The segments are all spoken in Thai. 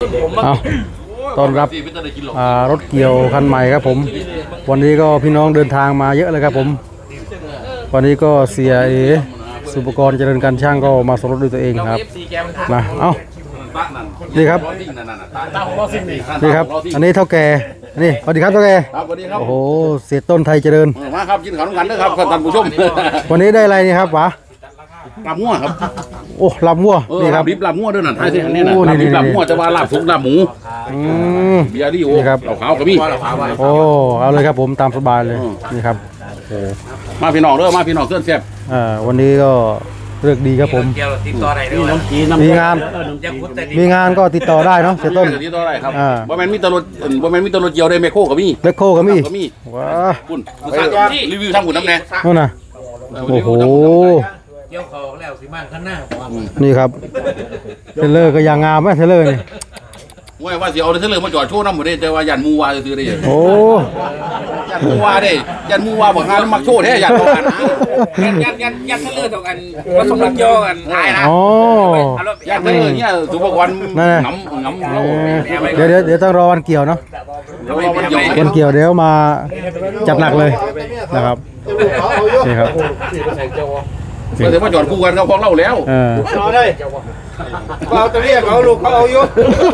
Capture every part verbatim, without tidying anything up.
เอาต้อนรับรถเกี่ยวคันใหม่ครับผมวันนี้ก็พี่น้องเดินทางมาเยอะเลยครับผมวันนี้ก็เสียเอสุปกรณ์เจริญการช่างก็มาสมรสด้วยตัวเองครับมาเอ้านี่ครับนี่ครับอันนี้เท่าแก่นี่สวัสดีครับเท่าแก่โอ้โหเสียต้นไทยเจริญมาครับกินขนมกันด้วยครับท่านผู้ชมวันนี้ได้อะไรนี่ครับวะลาบมั่วครับโอ้ลาบมั่วนี่ครับลาบมั่วด้วยนะท้ายที่อันนี้นะลาบลาบมั่วจะว่าลาบสุกลาบหมูเบียร์ดิโอนี่ครับเอาขาวกับมีโอ้เอาเลยครับผมตามสบายเลยนี่ครับมาพี่น้องเด้อมาพี่น้องเสื้อแซ่บอ่าวันนี้ก็เลือกดีครับผมมีงานมีงานก็ติดต่อได้เนาะเสียต้นติดต่อได้ครับบ่แม่นมีตลดบ่แม่นมีตลดเกี่ยวได้แมคโครกับมีแมคโครกับมีว้าคุณรีวิวทำคุณน้ำแน่นู่นน่ะโอ้โหเกี่ยวเขาแล้วสิมาข้างหน้านี่ครับเทเลอร์ก็ยางงามไหมเทเลอร์นี่ว่าว่าสิเอาเทเลอร์มาจอดโชว์น้ำหมดได้แต่ว่ายันมูวาซื้อได้โอ้ยันมูวาได้ยันมูวาบอกงานมักโชว์แท้ยันเอากันยันยันยันยันเทเลอร์เท่ากันผสมรักโยกันตายนะยันเทเลอร์เนี่ยสุภกรน้ำน้ำเดี๋ยวเดี๋ยวเดี๋ยวต้องรอวันเกี่ยวเนาะวันเกี่ยวเดี๋ยวมาจัดหนักเลยนะครับนี่ครับเราจะมาจอดคู่กันเขาพองเล่าแล้วเออเอาเลยเอาตัวนี้เขาลูกเขาเอาอยู่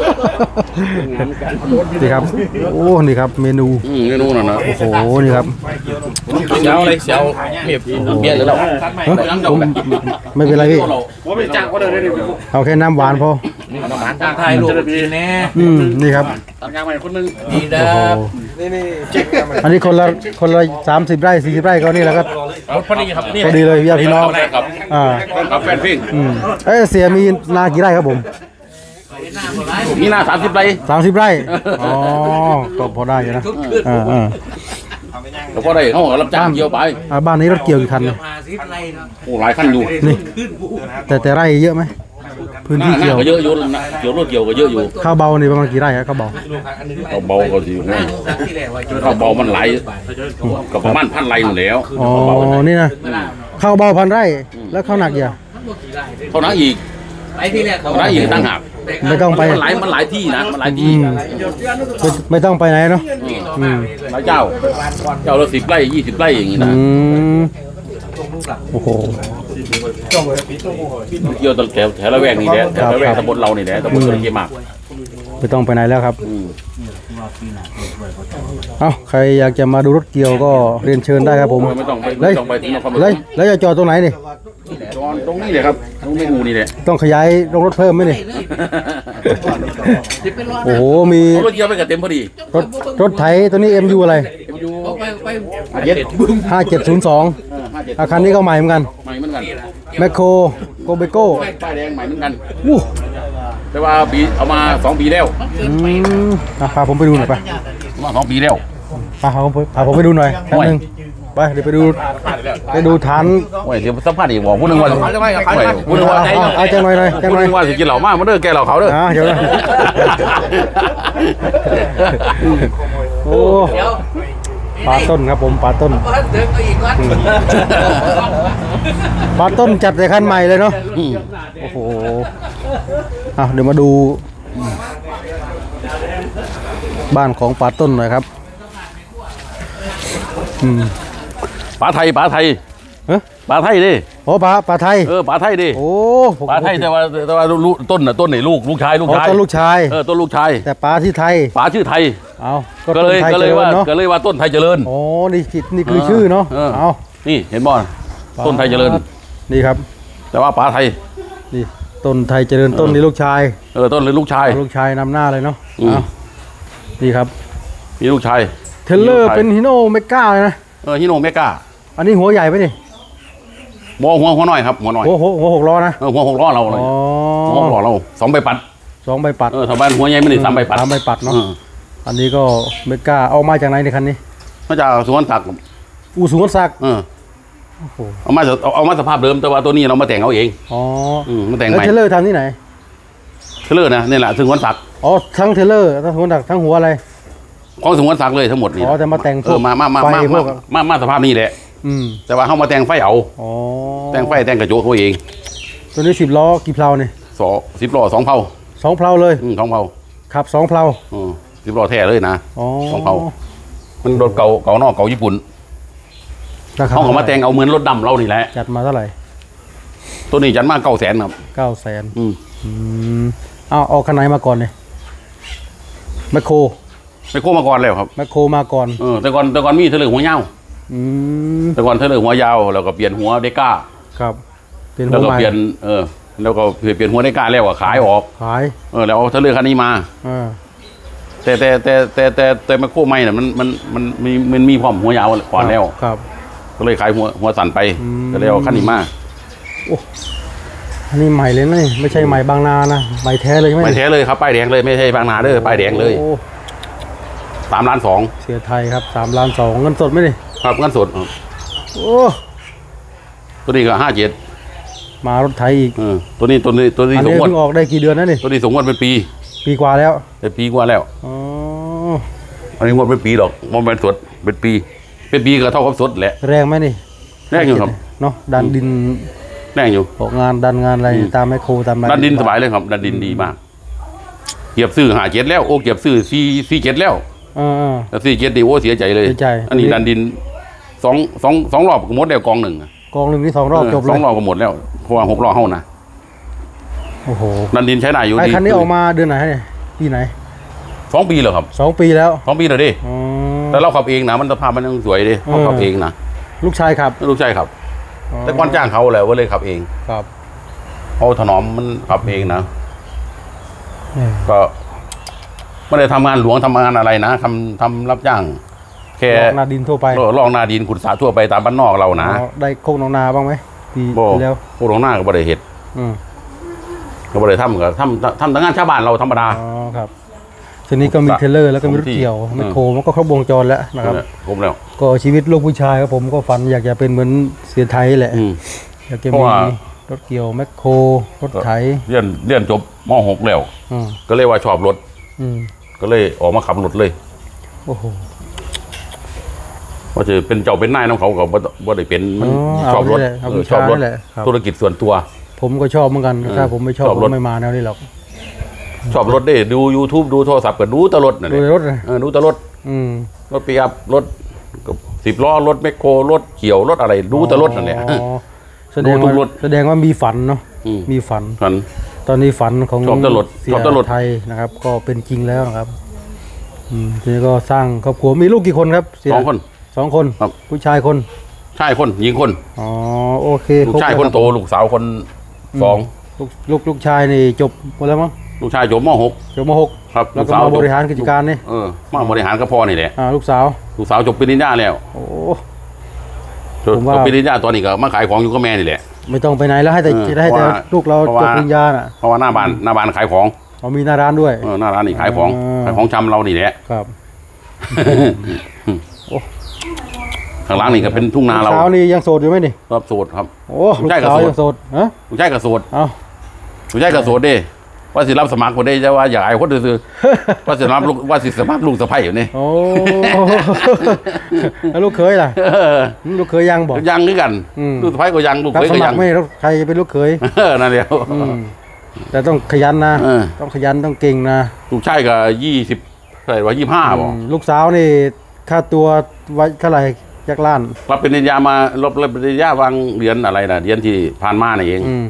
นี่ครับโอ้นี่ครับเมนูเมนูน่ะนะโอ้โหนี่ครับเสียวอะไรเสียวเบียร์เบียร์หรือเราไม่เป็นไรพี่เอาแค่น้ำหวานพอทางไทยลูกดีแน่อืมนี่ครับตัดงานใหม่คนนึงดีดับนี่นี่อันนี้คนละคนละสามสิบไร่สี่สิบไร่ก็นี่แหละครับพอดีครับนี่พอดีเลยญาติพี่น้องอ่าครับแฟนพิงอืมเอ้เสียมีนากี่ไร่ครับผมมีนาสามสิบไร่สามสิบไร่อ๋อก็พอได้อยู่นะอ่าอ่าแล้วก็ได้เขารับจ้างเกี่ยวไปบ้านนี้รถเกี่ยวกี่คันโอ้หลายคันอยู่นี่แต่แต่ไร่เยอะไหมพื้นที่เกี่ยวก็เยอะอยู่นะเกี่ยวรถเกี่ยวก็เยอะอยู่ข้าวเบานี่ประมาณกี่ไร่ครับข้าวเบาข้าวเบาก็สิง่ายข้าวเบามันไหลกับประมาณพันไร่อยู่แล้วอ๋อนี่นะข้าวเบาพันไร่แล้วข้าวหนักอย่าเท่านั้นอีกไปที่แรกเขาได้อีกตั้งหากไม่ต้องไปมันหลายมันหลายที่นะมันหลายที่ไม่ต้องไปไหนเนาะหลายเจ้าเจ้าละสิบไร่ยี่สิบไร่อย่างนี้นะโอ้โหเกี่ยวแถวแถวละแวกนี่แหละแถวละแวกตำบลเรานี่แหละตำบลสุริยมากไม่ต้องไปไหนแล้วครับเอ้าใครอยากจะมาดูรถเกี่ยวก็เรียนเชิญได้ครับผมไม่ต้องไปเลยเลยแล้วจะจอดตรงไหนนี่จอดตรงนี้เลยครับตรงนี้อูนี่แหละต้องขยายรถเพิ่มไหมนี่โอ้โหมีรถเกี่ยวไปกับเต็มพอดีรถรถไถตัวนี้ เอ็ม ยู อะไรห้าเจ็ดศูนย์สองอาคารนี้ก็ใหม่เหมือนกันใหม่เหมือนกันแมคโครโกเบโก้ป้ายแดงใหม่เหมือนกันแต่ว่าปีเอามาสองปีแล้วพาผมไปดูหน่อยไปมาสองปีแล้วพาผมพาผมไปดูหน่อยแป๊บนึงไปเดี๋ยวไปดูไปดูฐานโอ้ยเดี๋ยวสัมภาษณ์อีกบอกพูดหนึ่งว่าพูดหนึ่งว่าเอาจังหน่อยเลยจังหน่อยว่าสิกินเหล่ามากมันเด้อแกเหล่าเขาเด้อเดี๋ยวนะโอ้ปลาต้นครับผมปลาต้นปลาต้นจัดในคันใหม่เลยเนาะโอ้โหอ่ะเดี๋ยวมาดูบ้านของปลาต้นหน่อยครับปลาไทยปลาไทยเออปลาไทยดิโอ้ปลาปลาไทยเออปลาไทยดิโอ้ปลาไทยแต่ว่าแต่ว่าต้นน่ะต้นไหนลูกลูกชายลูกชายต้นลูกชายเออต้นลูกชายแต่ปลาที่ไทยปลาชื่อไทยเอาก็เลยก็เลยว่าก็เลยว่าต้นไทยเจริญโอ้นี่จิตนี่คือชื่อเนาะเอานี่เห็นบ่ต้นไทยเจริญนี่ครับแต่ว่าปลาไทยนี่ต้นไทยเจริญต้นนี้ลูกชายเออต้นเลยลูกชายลูกชายนำหน้าเลยเนาะนี่ครับมีลูกชายเทเลอร์เป็นฮิโนเมก้าเลยนะเออฮิโนเมก้าอันนี้หัวใหญ่ไหมนี่หัวหัวหัวน้อยครับหัวน้อยหัวหัวหกล้อนะเออหัวหกล้อเราเลยหัวหกล้อเราสองใบปัดสองใบปัดเออชาวบ้านหัวใหญ่ไม่ได้สามใบปัดสามใบปัดเนาะอันนี้ก็เมก้าเอามาจากไหนในคันนี้มาจากสุวรรณศักดิ์อู่สุวรรณศักดิ์เออเอามาเอามาสภาพเดิมแต่ว่าตัวนี้เรามาแต่งเอาเองอ๋อมาแต่งใหม่เทเลอร์ทำที่ไหนเทเลอร์นะนี่แหละสุวรรณศักดิ์อ๋อทั้งเทเลอร์ทั้งสุวรรณศักดิ์ทั้งหัวอะไรของสุวรรณศักดิ์เลยทั้งหมดนี่อ๋อแต่มาแต่งเออมามามามามามาสภาพนี้แหละแต่ว่าเขามาแต่งไฟเอาแต่งไฟแต่งกระจกเขาเองตัวนี้สิบล้อกี่เพลาเนี่ยสองสิบล้อสองเพลาสองเพลาเลยสองเพลาขับสองเพลาอืมสิบล้อแท้เลยนะอ๋อสองเพลามันรถเก่าเก่านอกเก่าญี่ปุ่นราคาเขาเอามาแต่งเอาเหมือนรถดำเรานี่แหละจัดมาเท่าไหร่ตัวนี้จัดมาเก้าแสนครับเก้าแสนอืมอืมเอาเอาคันไหนมาก่อนเนี่ยแมคโครไปโค้มาก่อนแล้วครับแมคโครมาก่อนเออแต่ก่อนแต่ก่อนมีเทเลอร์หัวยาวอืมแต่ก่อนเทเลอร์หัวยาวแล้วก็เปลี่ยนหัวเดก้าครับเป็นหัแล้ววก็ใหม่เปลี่ยนเออแล้วก็เปลี่ยนหัวเดก้าแล้วก็ขายออกขายเออแล้วเอาเทเลอร์คันนี้มาอ่าแต่แต่แต่แต่แต่แต่มาโค้ไม่น่ะมันมันมันมีมันมีความหัวยาวก่อนแล้วครับก็เลยขายหัวหัวสั่นไปอืมก็เลยเอาคันนี้มาอันนี้ใหม่เลยนะนี่ไม่ใช่ใหม่บางนานะใหม่แท้เลยใช่ไหมไม่แท้เลยครับป้ายแดงเลยไม่ใช่บางนาเด้อป้ายแดงเลยโอ้สามล้านสองเสียไทยครับสามล้านสองเงินสดไหมนี่ครับเงินสดโอ้ตัวนี้ก็ห้าเจ็ดมารถไทยอีกเออตัวนี้ตัวนี้ตัวนี้อันสงนี้งวดเพิ่งออกได้กี่เดือนนะนี่ตัวนี้สงงวดเป็นปีปีกว่าแล้วเป็นปีกว่าแล้วอ๋ออันนี้งวดเป็นปีหรอกมันเป็นสดเป็นปี เป็นปีก็เท่ากับสดแหละแรงไหมนี่แรงอยู่ครับเนาะดันดินแรงอยู่ออกงานดันงานอะไรอืมตามแมคโครตามอะไรดันดินสบายเลยครับดันดินดีมากเก็บซื้อหาเจ็ดแล้วโอ้เก็บซื้อซีซีเจ็ดแล้วเออแต่ซีเจ็ดดีโอ้เสียใจเลยเสียใจอันนี้ดันดินสองสองสองรอบก็หมดแล้วกองหนึ่งๆกองหนึ่งนี่สองรอบจบสเลอย งรอบก็หมดแล้วเพราะว่าหกรอบเท่านะโอ้โหดันดินใช้ได้อยู่ไอ้ดีคันนี้ออกมาเดือนไหนเนี่ยปีไหนสองปีแล้วครับสองปีแล้วสองปีแล้วดิอ๋อแต่เราขับเองนะมันสภาพมันยังสวยดิเขาขับเองนะลูกชายขับไม่รู้ใช่ครับ แต่ก่อนจ้างเขาแหละว่าเลยขับเองครับเพราะถนอมมันขับเองนะเนี่ยก็ไม่ได้ทำงานหลวงทำงานอะไรนะทำทำรับจ้าง แค่ลอกนาดินทั่วไปลองนาดินขุดสาทั่วไปตามบ้านนอกเรานะอ๋อได้โคกหนองนาบ้างไหมปีบ่ที่แล้วพวกหลวงหน้าก็บ่ได้เห็ดอืมก็บ่ได้ทำก็ทำทำแต่งานชาวบ้านเราธรรมดาอ๋อครับทีนี้ก็มีเทรลเลอร์แล้วก็มีรถเกี่ยวผมที่ไมคโครมันก็ครบวงจรแล้วนะครับผมแล้วก็ชีวิตลูกผู้ชายครับผมก็ฝันอยากจะเป็นเหมือนเสียไทยแหละอืมอยากจะเพราะมีว่ารถเกี่ยวแมคโครรถไถเรียนเรียนจบม หกแล้วอืมก็เลยว่าชอบรถอืมก็เลยออกมาขับรถเลยโอ้โหว่าจะเป็นเจ้าเป็นนายน้องเขาก็บ่บ่ได้เป็นมันอ๋อชอบรถเอาเอนี่อแหละชอบรถเอานี่แหละครับธุรกิจส่วนตัวผมก็ชอบเหมือนกันเออถ้าผมไม่ชอบชอบผมรถไม่มาแนวนี้หรอกชอบรถได้ดู YouTube ดูโทรศัพท์ก็ดูแตรถนั่นแหดูละในรถนะเออดูแตรถอืมรถปีอัพรถสิบล้อรถแมคโครรถเกี่ยวรถอะไรดูแตรถนั่นแหละอ๋อแสดงดูทุว่ากรถแสดงว่ามีฝันเนาะอืมมีฝันกันตอนนี้ฝันของชอบแต่รถเสียชอบแต่รถไทยนะครับ ก็เป็นจริงแล้วนะครับอืมทีนี้ก็สร้างครอบครัวมีลูกกี่คนครับเสียสองคนสองคนครับผู้ชายคนชายคนหญิงคนอ๋อโอเคลูกชายรบคนแล้วโตลูกสาวคนสองลูกลูกลูกชายนี่จบหมดแล้วมั้งลูกชายจบม .หกจบมหกครับแล้วก็สาวมาบริหารกิจการนี่เออมาบริหารก็พอนี่แหละอ่าลูกสาวลูกสาวจบปริญญาแล้วโอ้จบผมว่าจบปริญญาตอนนี้ก็มาขายของอยู่กับแม่นี่แหละไม่ต้องไปไหนแล้วให้แต่เออจะให้แต่เพราะว่าลูกเราเพราะจว่าบปริญญาน่ะเพราะว่าหน้าบ้านหน้าบ้านขายของเขามีหน้าร้านด้วยเออหน้าร้านนี่ขายของอ่าขายของชำเรานี่แหละครับ โอ้ข้างหล่างนี่ก็เป็นทุ่งนาเราลูกสาวนี่ยังโสดอยู่ไหมนี่ครับโสดครับโอ้ลูลูกกชายก็สาวโสดยังโสดฮะลูกชายก็โสดเอาลูกชายก็โสดเด้ว่าสิรับสมัครคนได้จะว่าอยากไอ้คนซื่อๆว่าสิรับลูกว่าสิสมัครลูกสะใภ้อยู่นี่โอ้ แล้วลูกเคยล่ะเออลูกเคยยังบอกยังคือกันอืมลูกสะใภ้ก็ยังลูกรับเคยสก็มัยัคงรไม่รู้ใครเป็นลูกเคยเออนั่นเดียวอืมแต่ต้องขยันนะเออต้องขยันต้องเก่งนะลูกชายก็ยี่สิบเท่าไหร่ว่ายี่ห้าบ่อืมลูกสาวนี่ค่าตัวไว้เท่าไหร่ยักล้านรับปริญญามารับปริญญาวางเรียนอะไรนะเรียนที่ผ่านมานี่เองอืม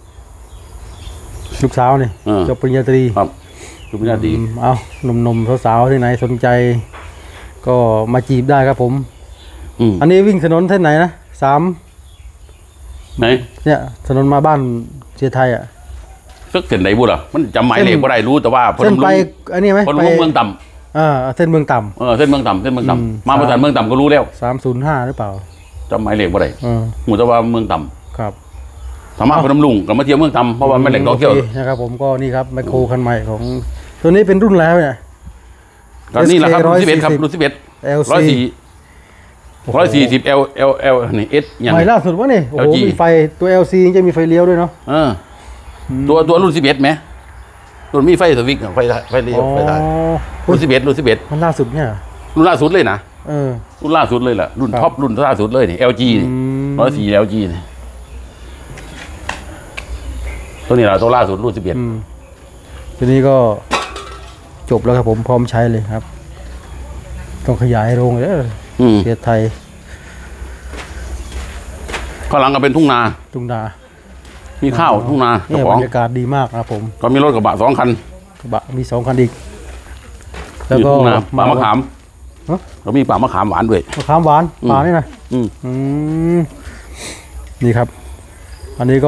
ลูกสาวนี่เออจบปริญญาตรีครับทุกอย่างดีอืมเอาหนุ่มๆสาวๆที่ไหนสนใจ ก็มาจีบได้ครับผมอืมอันนี้วิ่งถนนเส้นไหนนะสามไหนเนี่ยถนนมาบ้านเสียไทยอ่ะซึกเส้นไหนบุล่ะมันจำหมายเลขบ่ได้รู้แต่ว่าเส้นไปรู้อันนี้ไหมคนไปรู้เมืองต่ำอ่าเส้นเมืองต่เออเส้นเมืองต่ำเส้นเมืองอืมต่ำมาประสานเมืองต่ำก็รู้แล้วำสามศูนย์ห้าหรือเปล่าจำหมายเลขบ่ได้เออหมู่แต่ว่าเมืองต่ครับำธรรมะพนมลุงก็มาเที่ยวเมืองต่ำเพราะว่าแม่นแหล่งท่องเที่ยวโคนะครับผมก็นี่ครับไมโครคันใหม่ของ ตัวนี้เป็นรุ่นแล้วเนี่ยก็นี่แหละครับเอสรุ่นเคสิบเอ็ดครับร้อยสี่สิบรุ่นสิบเอ็ดแอลร้อยซีสี่ร้อยสี่สิบ L L L นี่ S อย่างใหม่นี้ล่าสุดวะนี่โอ้โหแอล จีมีไฟตัว แอล ซี จะมีไฟเลี้ยวด้วยเนาะเออตัวตัวรุ่นสิบเอ็ดไหมรุ่นมีไฟสวิตช์ไฟไฟเลี้ยวไฟท้ายอ๋อรุ่นสิบเอ็ดรุ่นสิบเอ็ดมันล่าสุดเนี่ยรุ่นล่าสุดเลยนะเออรุ่นล่าสุดเลยแหละรุ่นครับท็อปรุ่นล่าสุดเลยนี่ แอล จี นี่อืมร้อยสี่ แอล จี นี่ตัวนี้แหละตัวล่าสุดรุ่นสิบเอ็ดอืมทีนี้ก็จบแล้วครับผมพร้อมใช้เลยครับ ต้องขยายโรงเลยอืมเสียไทยข้างหลังก็เป็นทุ่งนาทุ่งนามีข้าวทุ่งนาเนี่เจ้าย ขบอรง รยากาศดีมากนะครับผมก็มีรถกระบะสองคันกระบะมีสองคันอีก แล้วมีก็ทุ่งนาป่ามะขามฮะก็มีป่ามะขามหวานด้วยมะขามหวานอืมป่านี่นะอืมอืมนี่ครับ อันนี้ก็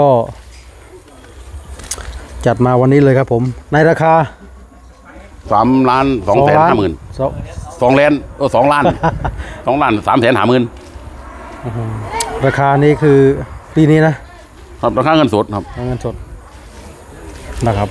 จัดมาวันนี้เลยครับผม ในราคาสามล้านสองแสนห้าหมื่นสองสองแสนโอ้สองล้านสองล้านสามแสนห้าหมื่นราคานี้คือปีนี้นะครับราคาเงินสดครับเงินสดนะครับ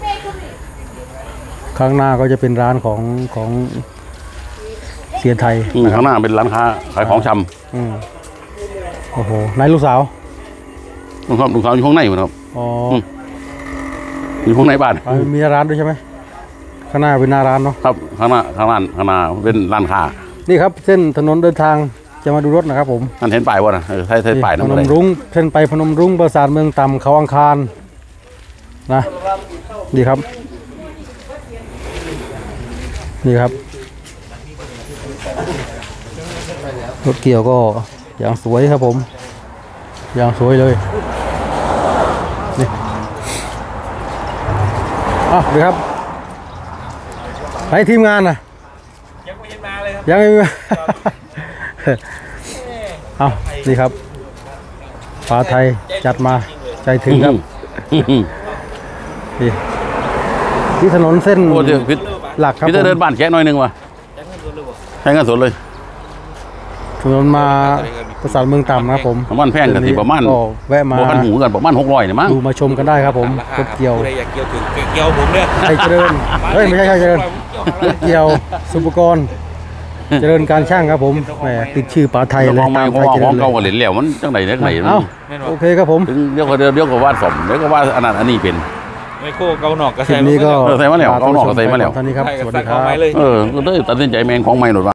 ข้างหน้าก็จะเป็นร้านของของเสียไทยอืมข้างหน้าเป็นร้านค้าขายของชอืมโอ้โหนายลูกสาวำลุงครับลุงสาวอยู่ข้างในหมดครับอ๋อม อยู่ข้างในบ้านอ่ามีร้านด้วยใช่ไหมข้างหน้าเป็นหน้าร้านเนาะครับข้างหน้าข้างหน้าข้างหน้าเป็นร้านค้านี่ครับเส้นถนนเดินทางจะมาดูรถนะครับผมนั่นเห็นป้ายวะนะเออใช่ใช่ป้ายพนั่นนอะไรมรุ้งเส้นไปพนมรุ้งปราสาทเมืองต่ำเขาอังคารนะนี่ครับนี่ครับรถเกี่ยวก็อย่างสวยครับผมอย่างสวยเลยนี่อ่ะดีครับไหนทีมงานน่ะยังไม่เห็นมาเลยครับยังไม่มา เอานี่ครับปลาไทยจัดมาใจถึงครับนี่ที่ถนนเส้นโอ้เดี๋ยวพี่หลักครับพี่จะเดินผมบ้านแค่หน่อยหนึงวะใช้เงินสดเลยถนนมาประสาทเมืองต่ำนะครับผมประมาณแพงกันสิประมาณก็แวะมาบ่พันหูกันประมาณหกร้อยเนี่ยมั้งดูมาชมกันได้ครับผมรถเกี่ยวใครอยากเกี่ยวถึงเกี่ยวผมเนี่ยไทยเจริญเฮ้ยไม่ใช่ไทยเจริญรถเกี่ยวสุปกรณ์เจริญการช่างครับผมแหมติดชื่อปลาไทยเจ้าเลขยองไม่ตามเพไทราะยว่าเจริญเลยของเก่าก็เหรียญแล้วมันจังไหนจังไหนเอ้าโอเคครับผมถึงเดี๋ยวก็เดี๋ยวเดี๋ยวก็ว่าสมเดี๋ยวก็ว่าอันนั้นอันนี้เป็นไม่โค้เกาหนอกกระคลิแสปนี้ก็เออใส่มาแล้วเอาหนอกก็ใส่มาแล้วท่านนี้ครับ สวัสดีคเอารับไม้เลยเออก็เลยตัดสินใจแมงของไม่หนดว่า